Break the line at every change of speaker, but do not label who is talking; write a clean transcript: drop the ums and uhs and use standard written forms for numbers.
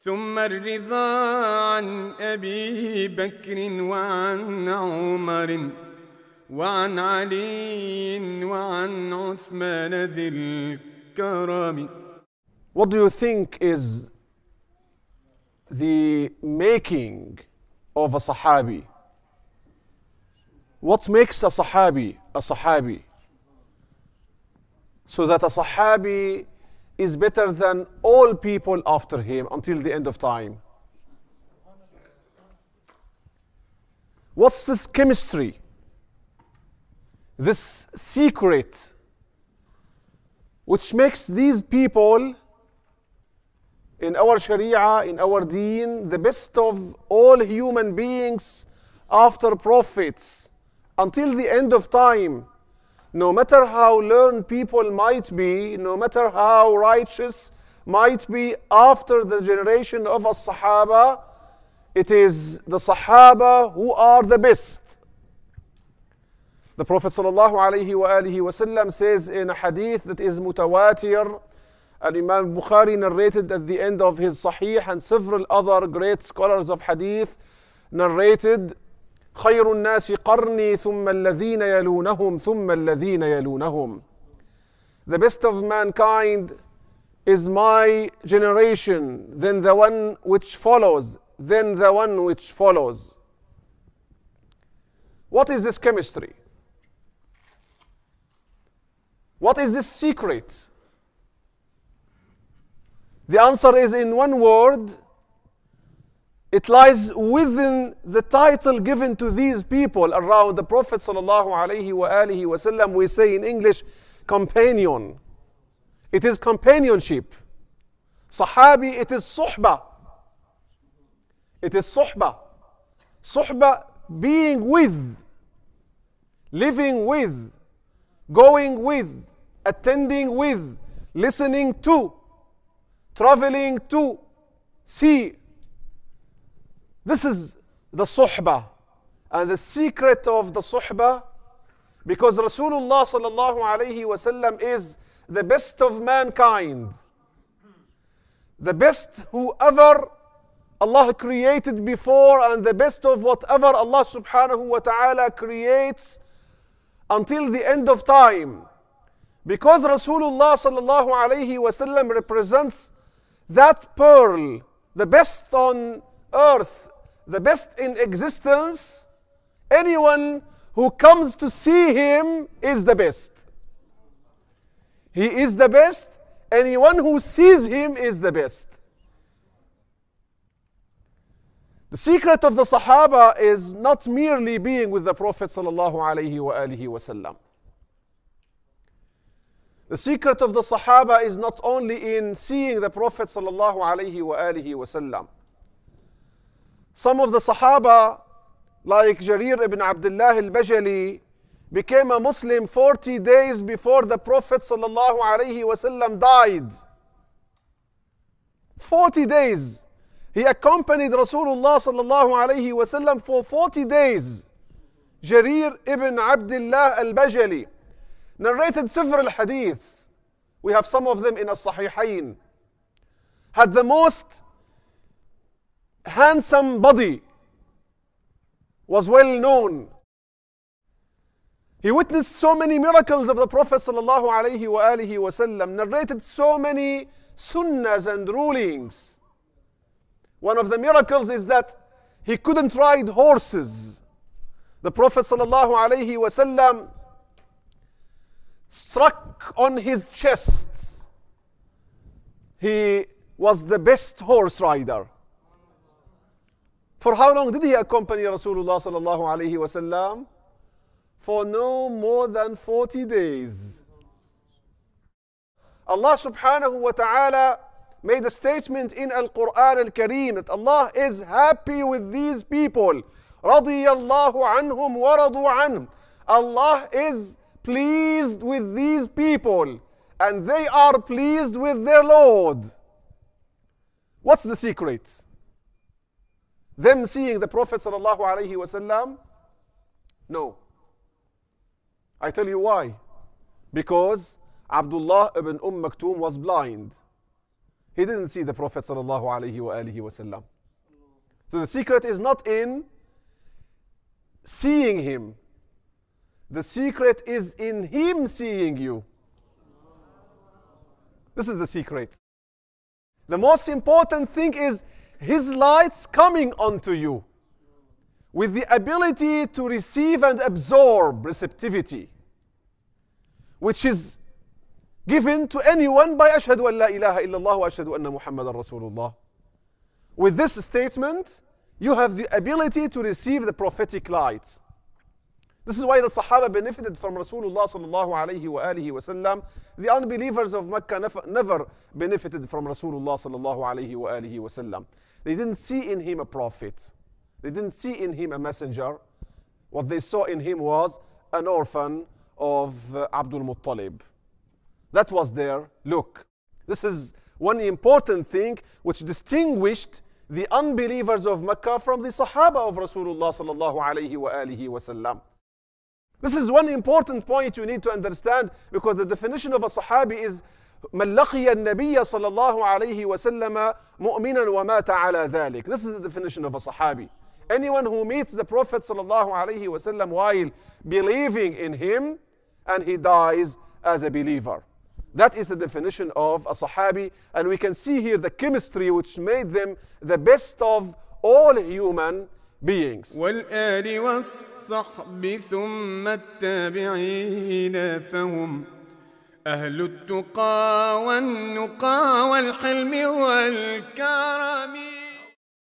ثم الرضا عن أبي بكر وعن عمر وعن علي وعن عثمان ذي الكرم.
What do you think is the making of a Sahabi? What makes a Sahabi a Sahabi? So that a Sahabi is better than all people after him until the end of time. What's this chemistry? This secret which makes these people in our Sharia, in our deen, the best of all human beings after prophets until the end of time. No matter how learned people might be, no matter how righteous might be after the generation of as-Sahaba, it is the Sahaba who are the best. The Prophet ﷺ says in a hadith that is mutawatir, and Imam Bukhari narrated at the end of his Sahih, and several other great scholars of hadith narrated, خير الناس قرني ثم الذين يلونهم ثم الذين يلونهم. The best of mankind is my generation, then the one which follows, then the one which follows. What is this chemistry? What is this secret? The answer is in one word. It lies within the title given to these people around the Prophet ﷺ. We say in English, companion. It is companionship. Sahabi, it is suhbah. It is suhbah. Suhbah, being with, living with, going with, attending with, listening to, traveling to, see. This is the suhbah, and the secret of the suhbah, because Rasulullah sallallahu alayhi wasallam is the best of mankind, the best whoever Allah created before, and the best of whatever Allah subhanahu wa ta'ala creates until the end of time. Because Rasulullah sallallahu alayhi wasallam represents that pearl, the best on earth, the best in existence, anyone who comes to see him is the best. He is the best. Anyone who sees him is the best. The secret of the Sahaba is not merely being with the Prophet sallallahu alaihi wasallam. The secret of the Sahaba is not only in seeing the Prophet sallallahu alaihi wasallam. Some of the Sahaba, like Jarir ibn Abdullah al-Bajali, became a Muslim 40 days before the Prophet sallallahu alaihi wasallam died. 40 days. He accompanied Rasulullah sallallahu alaihi wasallam for 40 days. Jarir ibn Abdullah al-Bajali narrated several hadiths. We have some of them in as-Sahihain. Had the most handsome body, was well known. He witnessed so many miracles of the Prophet sallallahu alaihi wasallam, narrated so many sunnahs and rulings. One of the miracles is that he couldn't ride horses. The Prophet sallallahu alaihi wasallam struck on his chest. He was the best horse rider. For how long did he accompany Rasulullah sallallahu alaihi wasallam? For no more than 40 days. Allah subhanahu wa ta'ala made a statement in Al-Quran Al-Kareem that Allah is happy with these people. رَضِيَ اللَّهُ عَنْهُمْ وَرَضُوا عَنْهُ. Allah is pleased with these people, and they are pleased with their Lord. What's the secret? Them seeing the Prophet sallallahu alaihi wasallam? No. I tell you why. Because Abdullah ibn Maktoum was blind. he didn't see the Prophet sallallahu alaihi wasallam. So the secret is not in seeing him. The secret is in him seeing you. This is the secret. The most important thing is his lights coming onto you with the ability to receive and absorb receptivity, which is given to anyone by Ashhadu an la ilaha illallah wa ashhadu anna Muhammadan Rasulullah. With this statement, you have the ability to receive the prophetic light. This is why the Sahaba benefited from Rasulullah sallallahu alayhi wa alihi wa sallam. The unbelievers of Mecca never benefited from Rasulullah sallallahu alayhi wa alihi wa sallam. They didn't see in him a prophet. They didn't see in him a messenger. What they saw in him was an orphan of Abdul Muttalib. That was their look. This is one important thing which distinguished the unbelievers of Mecca from the Sahaba of Rasulullah sallallahu alayhi wa alihi wa sallam. This is one important point you need to understand, because the definition of a Sahabi is من لقي النبي صلى الله عليه وسلم مؤمنا ومات على ذلك. This is the definition of a Sahabi. Anyone who meets the Prophet صلى الله عليه وسلم while believing in him and he dies as a believer. That is the definition of a Sahabi, and we can see here the chemistry which made them the best of all human beings.
والآل والصحب ثم التابعين فهم أهل التقى والنقى والحلم والكرم.